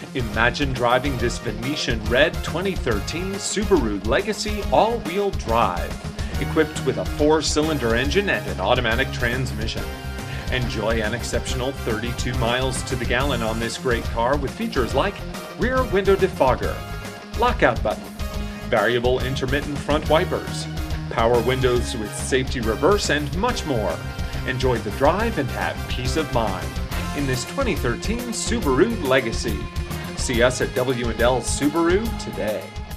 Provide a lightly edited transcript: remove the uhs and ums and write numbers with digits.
Imagine driving this Venetian Red 2013 Subaru Legacy all-wheel drive, equipped with a 4-cylinder engine and an automatic transmission. Enjoy an exceptional 32 miles to the gallon on this great car with features like rear window defogger, lockout button, variable intermittent front wipers, power windows with safety reverse, and much more. Enjoy the drive and have peace of mind in this 2013 Subaru Legacy. See us at W&L Subaru today.